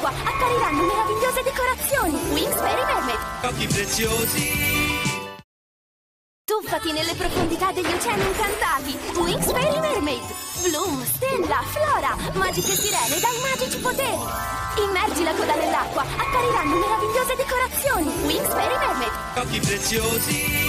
nell'acqua appariranno meravigliose decorazioni. Winx per i Mermaid. Giochi preziosi. Tuffati nelle profondità degli oceani incantati. Winx per i Mermaid. Bloom, Stella, Flora, magiche sirene dai magici poteri. Immergi la coda nell'acqua, appariranno meravigliose decorazioni. Winx per i Mermaid. Giochi preziosi.